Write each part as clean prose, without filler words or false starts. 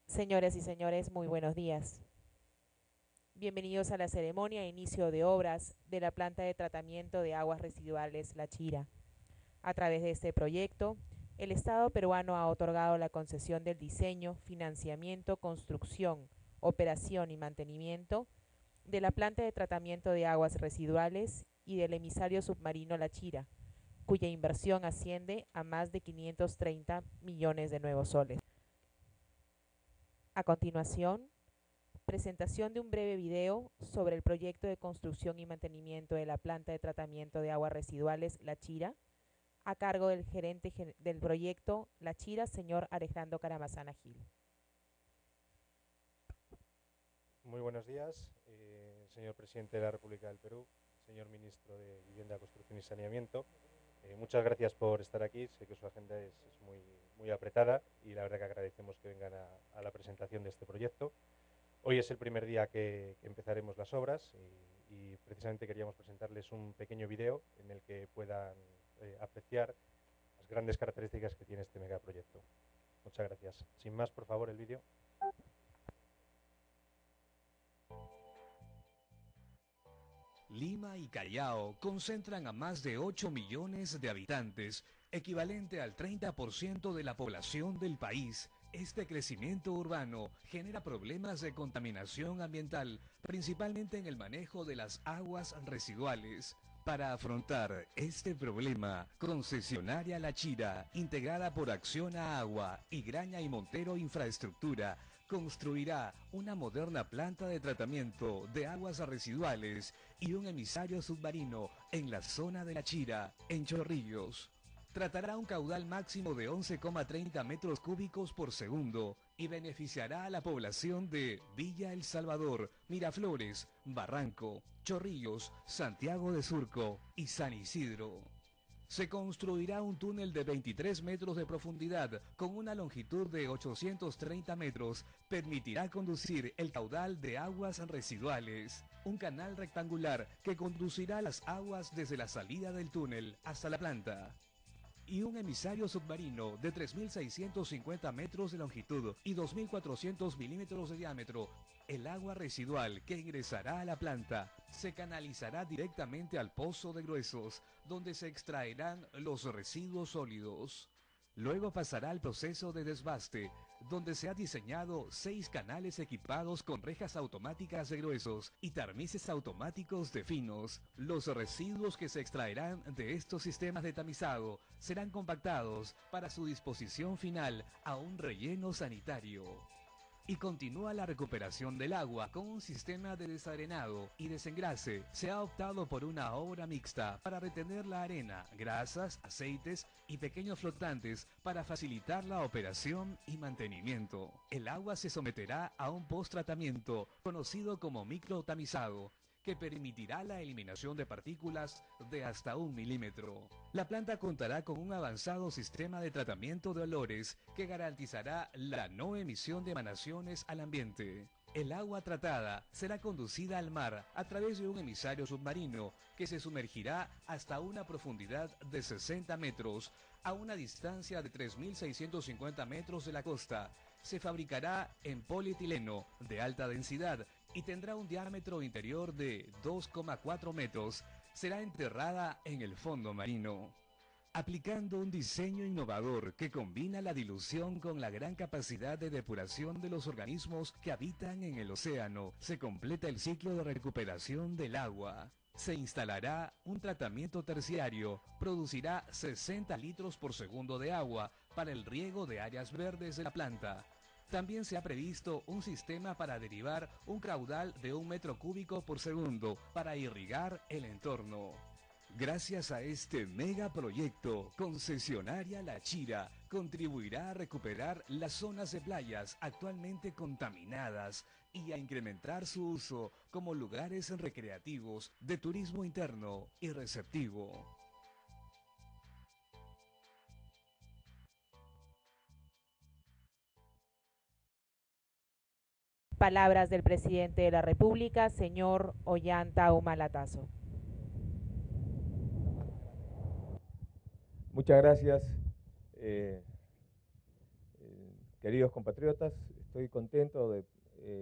Señoras y señores, muy buenos días. Bienvenidos a la ceremonia de inicio de obras de la planta de tratamiento de aguas residuales La Chira. A través de este proyecto, el Estado peruano ha otorgado la concesión del diseño, financiamiento, construcción, operación y mantenimiento de la planta de tratamiento de aguas residuales y del emisario submarino La Chira, cuya inversión asciende a más de 530 millones de nuevos soles. A continuación, presentación de un breve video sobre el proyecto de construcción y mantenimiento de la planta de tratamiento de aguas residuales La Chira, a cargo del gerente del proyecto La Chira, señor Alejandro Caramazana Gil. Muy buenos días, señor presidente de la República del Perú, señor ministro de Vivienda, Construcción y Saneamiento. Muchas gracias por estar aquí. Sé que su agenda es muy apretada y la verdad que agradecemos que vengan a la presentación de este proyecto. Hoy es el primer día que empezaremos las obras y precisamente queríamos presentarles un pequeño video en el que puedan apreciar las grandes características que tiene este megaproyecto. Muchas gracias. Sin más, por favor, el vídeo. Lima y Callao concentran a más de 8 millones de habitantes, equivalente al 30% de la población del país. Este crecimiento urbano genera problemas de contaminación ambiental, principalmente en el manejo de las aguas residuales. Para afrontar este problema, Concesionaria La Chira, integrada por Acciona Agua y Graña y Montero Infraestructura, construirá una moderna planta de tratamiento de aguas residuales y un emisario submarino en la zona de La Chira, en Chorrillos. Tratará un caudal máximo de 11,30 metros cúbicos por segundo y beneficiará a la población de Villa El Salvador, Miraflores, Barranco, Chorrillos, Santiago de Surco y San Isidro. Se construirá un túnel de 23 metros de profundidad con una longitud de 830 metros. Permitirá conducir el caudal de aguas residuales. Un canal rectangular que conducirá las aguas desde la salida del túnel hasta la planta. Y un emisario submarino de 3.650 metros de longitud y 2.400 milímetros de diámetro. El agua residual que ingresará a la planta se canalizará directamente al pozo de gruesos, donde se extraerán los residuos sólidos. Luego pasará al proceso de desbaste, donde se ha diseñado 6 canales equipados con rejas automáticas de gruesos y tamices automáticos de finos. Los residuos que se extraerán de estos sistemas de tamizado serán compactados para su disposición final a un relleno sanitario. Y continúa la recuperación del agua con un sistema de desarenado y desengrase. Se ha optado por una obra mixta para retener la arena, grasas, aceites y pequeños flotantes para facilitar la operación y mantenimiento. El agua se someterá a un post-tratamiento conocido como microtamizado, que permitirá la eliminación de partículas de hasta 1 milímetro. La planta contará con un avanzado sistema de tratamiento de olores que garantizará la no emisión de emanaciones al ambiente. El agua tratada será conducida al mar a través de un emisario submarino que se sumergirá hasta una profundidad de 60 metros a una distancia de 3.650 metros de la costa. Se fabricará en polietileno de alta densidad y tendrá un diámetro interior de 2,4 metros. Será enterrada en el fondo marino. Aplicando un diseño innovador que combina la dilución con la gran capacidad de depuración de los organismos que habitan en el océano, se completa el ciclo de recuperación del agua. Se instalará un tratamiento terciario, producirá 60 litros por segundo de agua para el riego de áreas verdes de la planta. También se ha previsto un sistema para derivar un caudal de 1 metro cúbico por segundo para irrigar el entorno. Gracias a este megaproyecto, Concesionaria La Chira contribuirá a recuperar las zonas de playas actualmente contaminadas y a incrementar su uso como lugares recreativos de turismo interno y receptivo. Palabras del presidente de la República, señor Ollanta Humala. Muchas gracias, queridos compatriotas. estoy contento de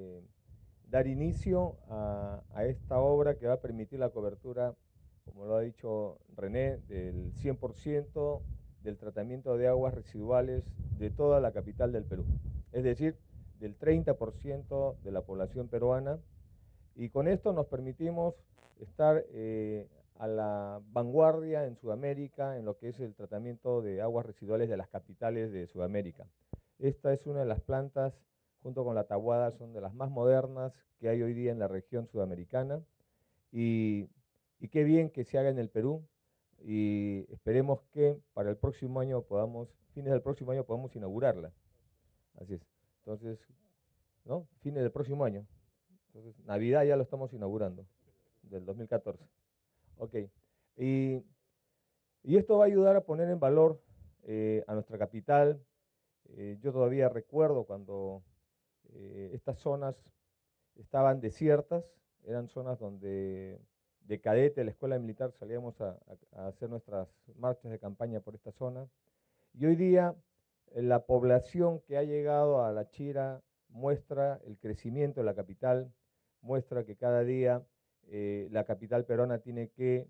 dar inicio a esta obra que va a permitir la cobertura, como lo ha dicho René, del 100% del tratamiento de aguas residuales de toda la capital del Perú, es decir, del 30% de la población peruana, y con esto nos permitimos estar a la vanguardia en Sudamérica en lo que es el tratamiento de aguas residuales de las capitales de Sudamérica. Esta es una de las plantas, junto con la Tahuada, son de las más modernas que hay hoy día en la región sudamericana, y qué bien que se haga en el Perú, y esperemos que para el próximo año fines del próximo año podamos inaugurarla. Así es. Entonces, ¿no? Fines del próximo año. Entonces, Navidad ya lo estamos inaugurando, del 2014. Ok. Y esto va a ayudar a poner en valor a nuestra capital. Yo todavía recuerdo cuando estas zonas estaban desiertas, eran zonas donde de cadete de la escuela militar salíamos a hacer nuestras marchas de campaña por esta zona. Y hoy día la población que ha llegado a La Chira muestra el crecimiento de la capital, muestra que cada día la capital peruana tiene que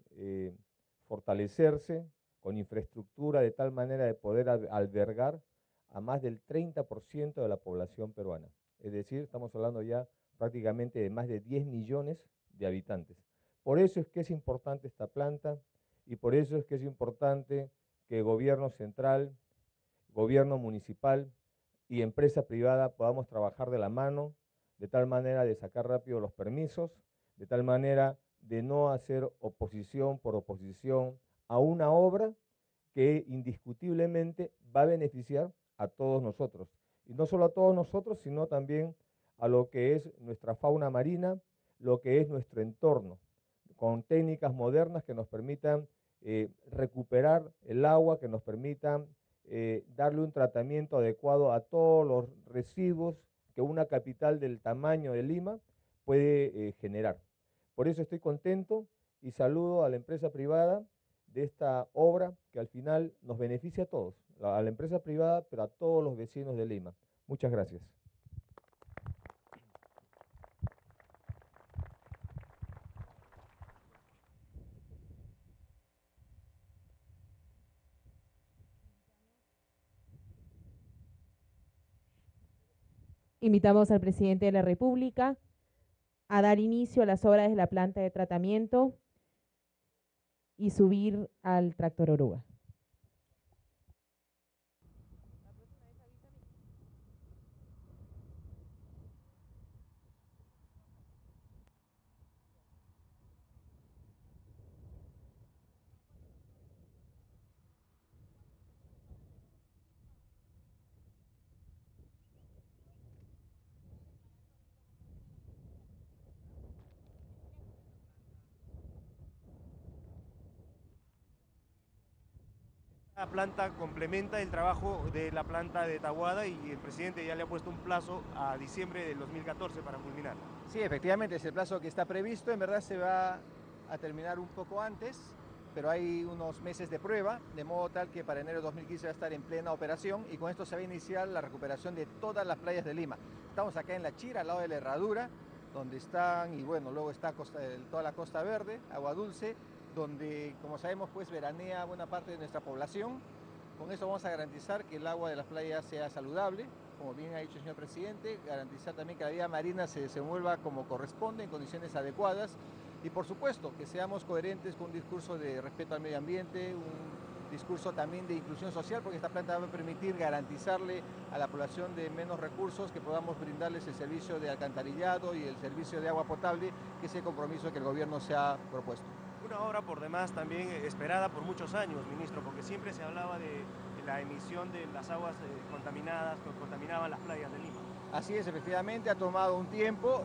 fortalecerse con infraestructura de tal manera de poder albergar a más del 30% de la población peruana. Es decir, estamos hablando ya prácticamente de más de 10 millones de habitantes. Por eso es que es importante esta planta y por eso es que es importante que el gobierno central, gobierno municipal y empresa privada podamos trabajar de la mano, de tal manera de sacar rápido los permisos, de tal manera de no hacer oposición por oposición a una obra que indiscutiblemente va a beneficiar a todos nosotros. Y no solo a todos nosotros, sino también a lo que es nuestra fauna marina, lo que es nuestro entorno, con técnicas modernas que nos permitan recuperar el agua, que nos permitan darle un tratamiento adecuado a todos los residuos que una capital del tamaño de Lima puede generar. Por eso estoy contento y saludo a la empresa privada de esta obra que al final nos beneficia a todos, a la empresa privada, pero a todos los vecinos de Lima. Muchas gracias. Invitamos al presidente de la República a dar inicio a las obras de la planta de tratamiento y subir al tractor oruga. La planta complementa el trabajo de la planta de Tahuada y el presidente ya le ha puesto un plazo a diciembre del 2014 para culminar. Sí, efectivamente es el plazo que está previsto, en verdad se va a terminar un poco antes, pero hay unos meses de prueba, de modo tal que para enero de 2015 va a estar en plena operación y con esto se va a iniciar la recuperación de todas las playas de Lima. Estamos acá en La Chira, al lado de la Herradura, donde están, y bueno, luego está toda la Costa Verde, Agua Dulce, donde, como sabemos, pues veranea buena parte de nuestra población. Con eso vamos a garantizar que el agua de las playas sea saludable, como bien ha dicho el señor presidente, garantizar también que la vida marina se desenvuelva como corresponde, en condiciones adecuadas, y por supuesto que seamos coherentes con un discurso de respeto al medio ambiente, un discurso también de inclusión social, porque esta planta va a permitir garantizarle a la población de menos recursos que podamos brindarles el servicio de alcantarillado y el servicio de agua potable, que es el compromiso que el gobierno se ha propuesto. Una obra por demás también esperada por muchos años, ministro, porque siempre se hablaba de la emisión de las aguas contaminadas que contaminaban las playas de Lima. Así es, efectivamente ha tomado un tiempo,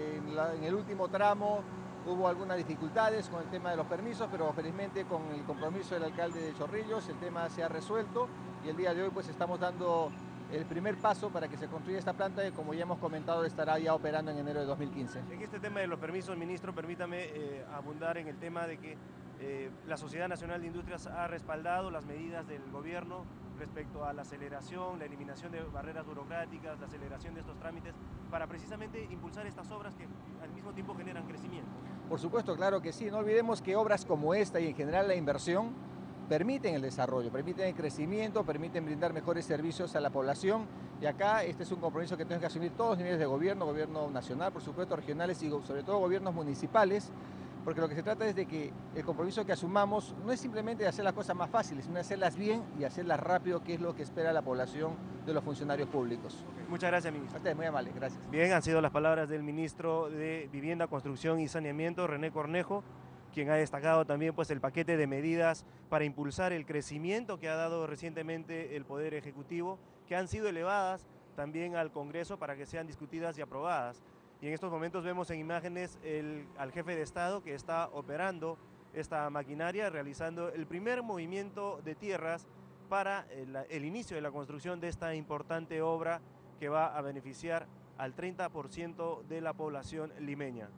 en el último tramo hubo algunas dificultades con el tema de los permisos, pero felizmente con el compromiso del alcalde de Chorrillos el tema se ha resuelto y el día de hoy pues estamos dando el primer paso para que se construya esta planta que, como ya hemos comentado, estará ya operando en enero de 2015. En este tema de los permisos, ministro, permítame abundar en el tema de que la Sociedad Nacional de Industrias ha respaldado las medidas del gobierno respecto a la aceleración, la eliminación de barreras burocráticas, la aceleración de estos trámites, para precisamente impulsar estas obras que al mismo tiempo generan crecimiento? Por supuesto, claro que sí. No olvidemos que obras como esta y en general la inversión permiten el desarrollo, permiten el crecimiento, permiten brindar mejores servicios a la población. Y acá este es un compromiso que tenemos que asumir todos los niveles de gobierno, gobierno nacional, por supuesto, regionales y sobre todo gobiernos municipales, porque lo que se trata es de que el compromiso que asumamos no es simplemente de hacer las cosas más fáciles, sino de hacerlas bien y hacerlas rápido, que es lo que espera la población de los funcionarios públicos. Muchas gracias, ministro. A ustedes, muy amable, gracias. Bien, han sido las palabras del ministro de Vivienda, Construcción y Saneamiento, René Cornejo, quien ha destacado también pues, el paquete de medidas para impulsar el crecimiento que ha dado recientemente el Poder Ejecutivo, que han sido elevadas también al Congreso para que sean discutidas y aprobadas. Y en estos momentos vemos en imágenes al jefe de Estado que está operando esta maquinaria, realizando el primer movimiento de tierras para el inicio de la construcción de esta importante obra que va a beneficiar al 30% de la población limeña.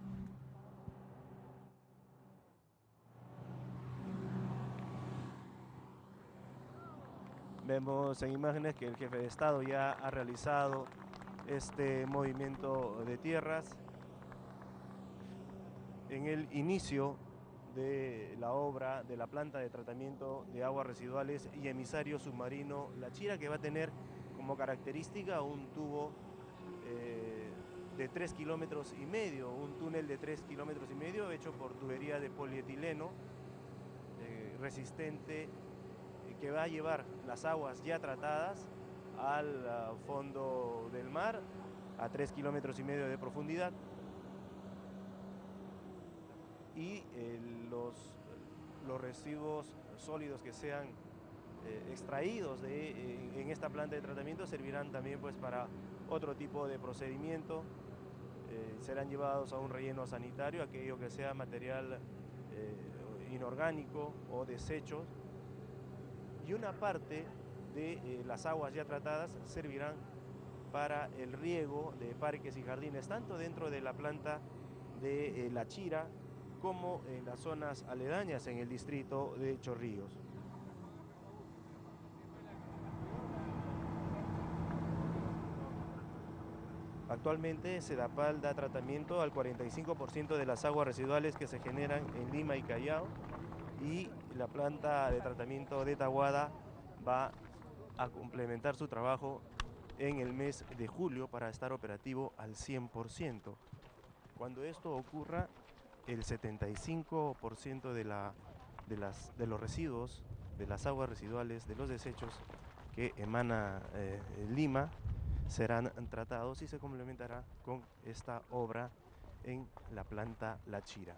Vemos en imágenes que el jefe de Estado ya ha realizado este movimiento de tierras en el inicio de la obra de la planta de tratamiento de aguas residuales y emisario submarino La Chira, que va a tener como característica un tubo de 3,5 kilómetros, un túnel de 3,5 kilómetros hecho por tubería de polietileno resistente, que va a llevar las aguas ya tratadas al fondo del mar a 3,5 kilómetros de profundidad, y los residuos sólidos que sean extraídos en esta planta de tratamiento servirán también pues para otro tipo de procedimiento. Serán llevados a un relleno sanitario, aquello que sea material inorgánico o desechos, y una parte de las aguas ya tratadas servirán para el riego de parques y jardines, tanto dentro de la planta de La Chira como en las zonas aledañas en el distrito de Chorrillos. Actualmente Sedapal da tratamiento al 45% de las aguas residuales que se generan en Lima y Callao, y la planta de tratamiento de Tahuada va a complementar su trabajo en el mes de julio para estar operativo al 100%. Cuando esto ocurra, el 75% de los residuos, de las aguas residuales, de los desechos que emana Lima, serán tratados y se complementará con esta obra en la planta La Chira.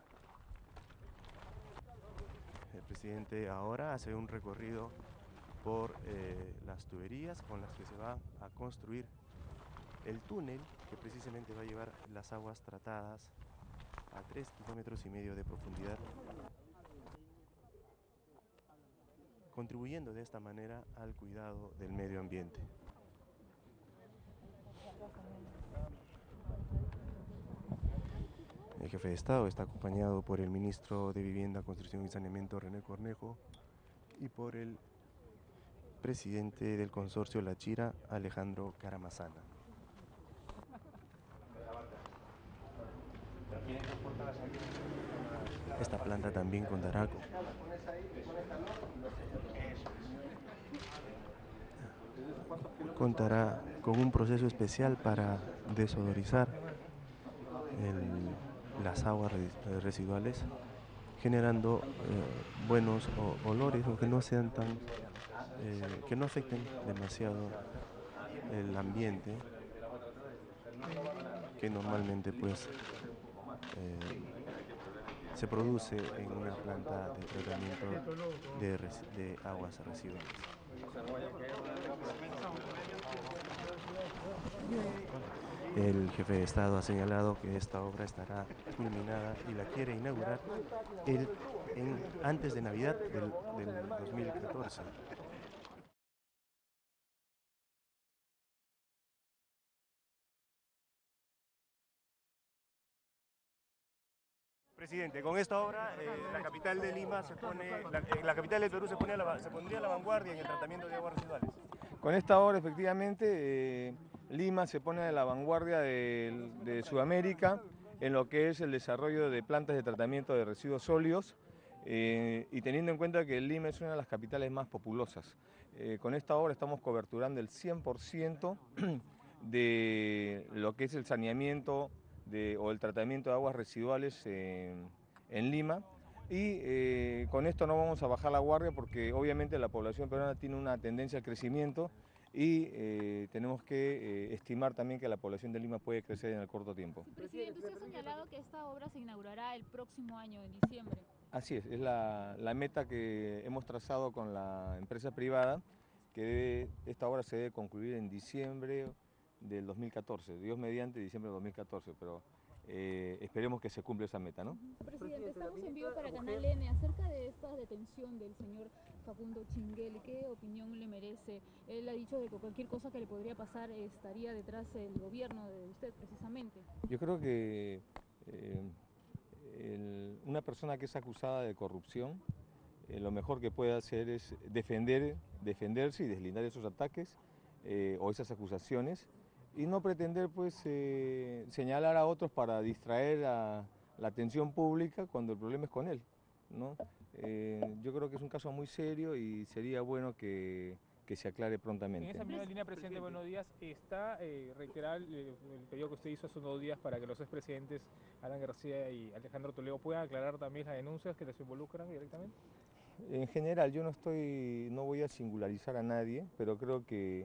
El presidente ahora hace un recorrido por las tuberías con las que se va a construir el túnel que precisamente va a llevar las aguas tratadas a 3,5 kilómetros de profundidad, contribuyendo de esta manera al cuidado del medio ambiente. El jefe de Estado está acompañado por el ministro de Vivienda, Construcción y Saneamiento, René Cornejo, y por el presidente del consorcio La Chira, Alejandro Caramazana. Esta planta también contará con un proceso especial para desodorizar las aguas residuales, generando buenos olores, o que no sean tan que no afecten demasiado el ambiente, que normalmente pues se produce en una planta de tratamiento de aguas residuales. El jefe de Estado ha señalado que esta obra estará culminada y la quiere inaugurar antes de Navidad del 2014. Presidente, con esta obra la capital de Lima se pone, la capital del Perú se pondría a la vanguardia en el tratamiento de aguas residuales. Con esta obra, efectivamente, Lima se pone a la vanguardia de Sudamérica en lo que es el desarrollo de plantas de tratamiento de residuos sólidos y teniendo en cuenta que Lima es una de las capitales más populosas. Con esta obra estamos coberturando el 100% de lo que es el saneamiento o el tratamiento de aguas residuales en Lima. Y con esto no vamos a bajar la guardia porque obviamente la población peruana tiene una tendencia al crecimiento y tenemos que estimar también que la población de Lima puede crecer en el corto tiempo. Presidente, usted ha señalado que esta obra se inaugurará el próximo año, en diciembre. Así es la meta que hemos trazado con la empresa privada, que esta obra se debe concluir en diciembre del 2014, Dios mediante diciembre del 2014, pero esperemos que se cumpla esa meta, ¿no? Presidente, estamos en vivo para Canal N acerca de esta detención del señor Facundo Chinguel. ¿Qué opinión le merece? Él ha dicho de que cualquier cosa que le podría pasar estaría detrás del gobierno de usted, precisamente. Yo creo que una persona que es acusada de corrupción, lo mejor que puede hacer es defenderse y deslindar esos ataques o esas acusaciones y no pretender pues señalar a otros para distraer a la atención pública cuando el problema es con él, ¿no? Yo creo que es un caso muy serio y sería bueno que se aclare prontamente. En esa misma línea, presidente, buenos días. Está reiterar el pedido que usted hizo hace unos días para que los expresidentes Alan García y Alejandro Toledo puedan aclarar también las denuncias que les involucran directamente. En general, yo no voy a singularizar a nadie, pero creo que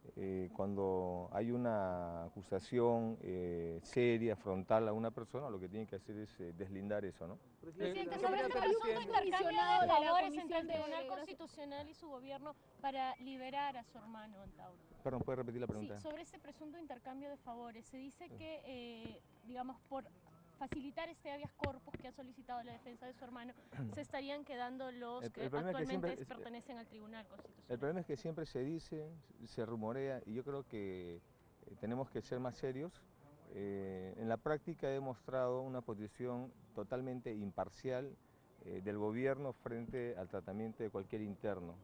cuando hay una acusación seria, frontal a una persona, lo que tiene que hacer es deslindar eso, ¿no? Presidente, sobre este presunto intercambio de favores entre el Tribunal Constitucional y su gobierno para liberar a su hermano Antauro. Perdón, ¿puede repetir la pregunta? Sí, sobre este presunto intercambio de favores, se dice que, digamos, por facilitar este habeas corpus que ha solicitado la defensa de su hermano, se estarían quedando los que actualmente pertenecen al Tribunal Constitucional. El problema es que siempre se dice, se rumorea, y yo creo que tenemos que ser más serios. En la práctica he demostrado una posición totalmente imparcial del gobierno frente al tratamiento de cualquier interno,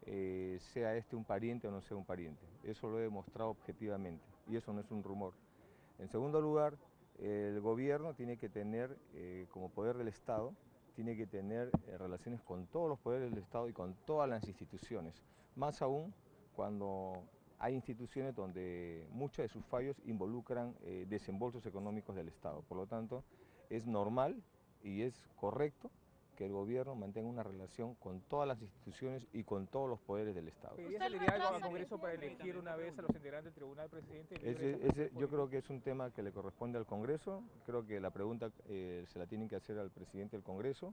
sea este un pariente o no sea un pariente. Eso lo he demostrado objetivamente, y eso no es un rumor. En segundo lugar, el gobierno tiene que tener, como poder del Estado, tiene que tener relaciones con todos los poderes del Estado y con todas las instituciones, más aún cuando hay instituciones donde muchos de sus fallos involucran desembolsos económicos del Estado. Por lo tanto, es normal y es correcto que el gobierno mantenga una relación con todas las instituciones y con todos los poderes del Estado. ¿Pediría salida algo al Congreso para elegir una vez a los integrantes del Tribunal, presidente? Yo creo que es un tema que le corresponde al Congreso. Creo que la pregunta se la tienen que hacer al presidente del Congreso.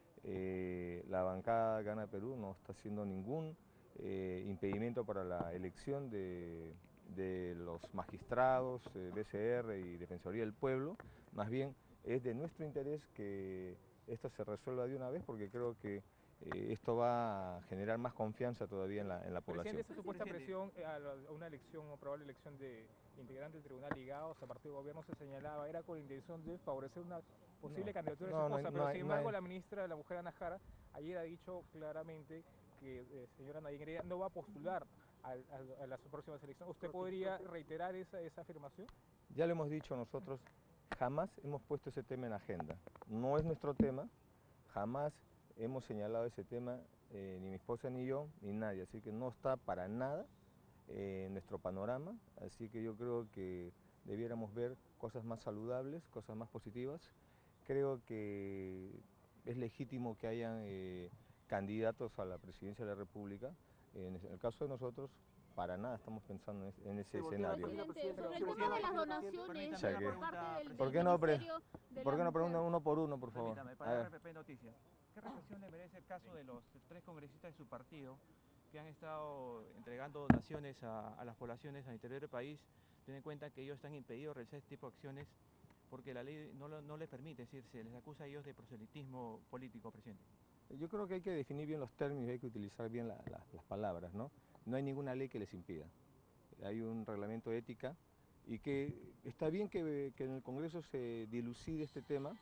La bancada Gana Perú no está haciendo ningún impedimento para la elección de los magistrados, BCR y Defensoría del Pueblo. Más bien es de nuestro interés que esto se resuelva de una vez porque creo que esto va a generar más confianza todavía en la población. Presidente, esa supuesta presión a una elección o probable elección de integrantes del tribunal ligados a partido de gobierno se señalaba, era con la intención de favorecer una posible candidatura de su esposa, pero sin embargo la ministra de la Mujer, Ana Jara, ayer ha dicho claramente que señora Nadine Heredia no va a postular a las próximas elecciones. ¿Usted podría reiterar esa afirmación? Ya lo hemos dicho nosotros, jamás hemos puesto ese tema en agenda. No es nuestro tema, jamás hemos señalado ese tema, ni mi esposa ni yo, ni nadie. Así que no está para nada en nuestro panorama. Así que yo creo que debiéramos ver cosas más saludables, cosas más positivas. Creo que es legítimo que hayan candidatos a la presidencia de la República. En el caso de nosotros, para nada estamos pensando en ese escenario. Presidente, sobre el tema de las donaciones por parte del ¿Por qué no preguntan uno por uno, por favor? Permítame, para RPP Noticias. ¿Qué reflexión le merece el caso de los 3 congresistas de su partido que han estado entregando donaciones a las poblaciones al interior del país, teniendo en cuenta que ellos están impedidos de realizar este tipo de acciones porque la ley no les permite, es decir, se les acusa a ellos de proselitismo político, presidente? Yo creo que hay que definir bien los términos, hay que utilizar bien las palabras, ¿no? No hay ninguna ley que les impida. Hay un reglamento de ética y que está bien que en el Congreso se dilucide este tema,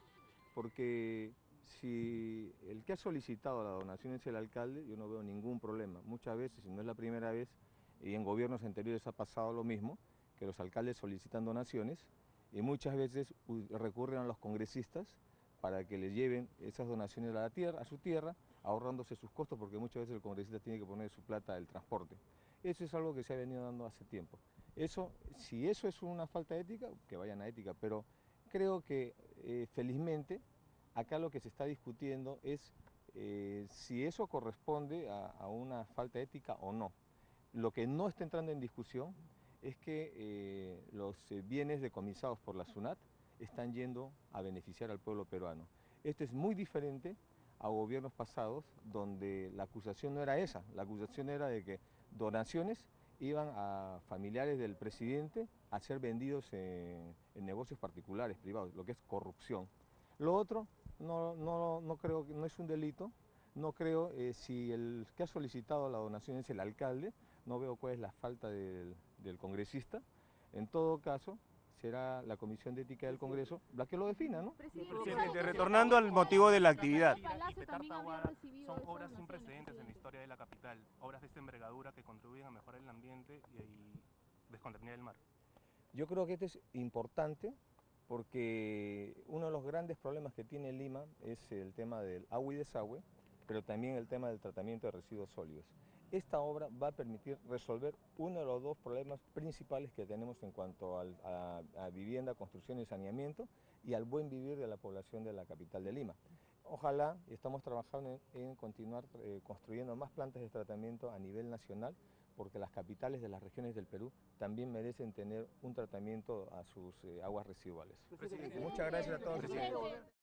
porque si el que ha solicitado la donación es el alcalde, yo no veo ningún problema. Muchas veces, si no es la primera vez, y en gobiernos anteriores ha pasado lo mismo, que los alcaldes solicitan donaciones y muchas veces recurren a los congresistas para que les lleven esas donaciones a la tierra, a su tierra, ahorrándose sus costos, porque muchas veces el congresista tiene que poner su plata del transporte. Eso es algo que se ha venido dando hace tiempo. Eso, si eso es una falta de ética, que vayan a ética, pero creo que felizmente acá lo que se está discutiendo es si eso corresponde a una falta de ética o no. Lo que no está entrando en discusión es que los bienes decomisados por la SUNAT están yendo a beneficiar al pueblo peruano. Esto es muy diferente a gobiernos pasados donde la acusación no era esa, la acusación era de que donaciones iban a familiares del presidente a ser vendidos en negocios particulares, privados, lo que es corrupción. Lo otro no creo que no es un delito, no creo si el que ha solicitado la donación es el alcalde, no veo cuál es la falta del congresista. En todo caso, será la Comisión de Ética del Congreso la que lo defina, ¿no? Presidente, retornando al motivo de la actividad. Y Petar Tahuada son obras sin precedentes en la historia de la capital, obras de esta envergadura que contribuyen a mejorar el ambiente y descontaminar el mar. Yo creo que esto es importante porque uno de los grandes problemas que tiene Lima es el tema del agua y desagüe, pero también el tema del tratamiento de residuos sólidos. Esta obra va a permitir resolver uno de los dos problemas principales que tenemos en cuanto a vivienda, construcción y saneamiento y al buen vivir de la población de la capital de Lima. Ojalá, estamos trabajando en continuar construyendo más plantas de tratamiento a nivel nacional, porque las capitales de las regiones del Perú también merecen tener un tratamiento a sus aguas residuales. Presidente, muchas gracias a todos.